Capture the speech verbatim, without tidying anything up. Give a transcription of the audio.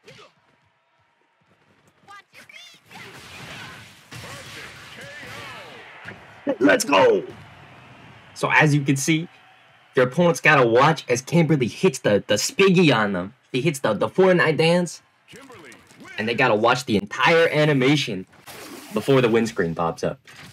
Let's go! So as you can see, your opponent's gotta watch as Kimberly hits the, the spiggy on them. She hits the, the Fortnite dance, and they gotta watch the entire animation before the windscreen pops up.